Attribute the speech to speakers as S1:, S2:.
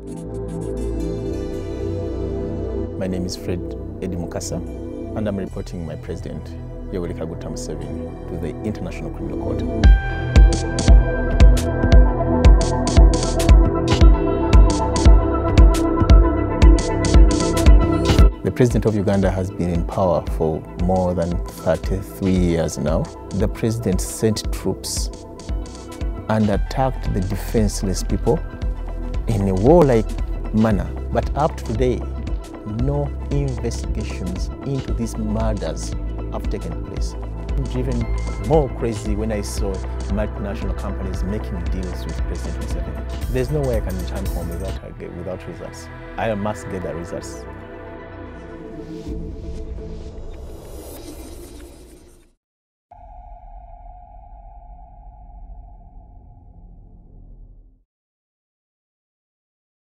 S1: My name is Eddie Mukasa, and I'm reporting my president, Yoweri Kaguta Museveni, to the International Criminal Court. The President of Uganda has been in power for more than 33 years now. The President sent troops and attacked the defenseless people in a warlike manner. But up to today, no investigations into these murders have taken place. I'm driven more crazy when I saw multinational companies making deals with President Museveni. There's no way I can return home without results. I must get the results.